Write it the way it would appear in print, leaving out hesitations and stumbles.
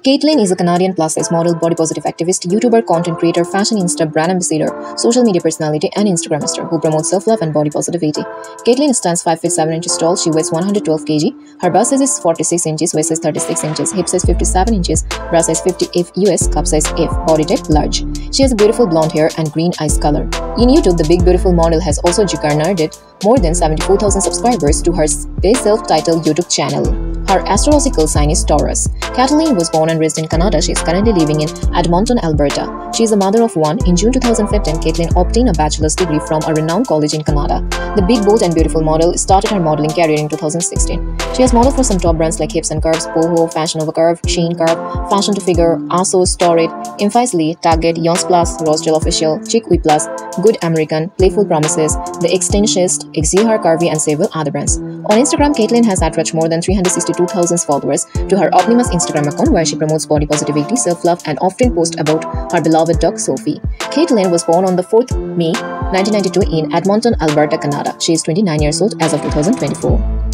Kaitlyn is a Canadian plus-size model, body-positive activist, YouTuber, content creator, fashionista, brand ambassador, social media personality, and Instagrammer who promotes self-love and body positivity. Kaitlyn stands 5 feet 7 inches tall. She weighs 112 kg. Her bust size is 46 inches, waist size 36 inches, hip size 57 inches, bra size 50 if US, cup size if, body type large. She has beautiful blonde hair and green eyes color. In YouTube, the big beautiful model has also garnered more than 74,000 subscribers to her self-titled YouTube channel. Her astrological sign is Taurus. Kaitlyn was born and raised in Canada. She is currently living in Edmonton, Alberta. She is a mother of one. In June 2015, Kaitlyn obtained a bachelor's degree from a renowned college in Canada. The big, bold, and beautiful model started her modeling career in 2016. She has modeled for some top brands like Hips and Curves, Boho, Fashion Over Curve, Sheen Curve, Fashion to Figure, ASOS, Torrid, Infaisly, Target, Yons Plus, Rosgel Official, Chic We Plus, Good American, Playful Promises, The Extensionist, Exihar, Curvy, and several other brands. On Instagram, Kaitlyn has attracted more than 362,000 followers to her eponymous Instagram account, where she promotes body positivity, self-love, and often posts about her beloved dog Sophie. Kaitlyn was born on the 4th May 1992 in Edmonton, Alberta, Canada. She is 29 years old as of 2024.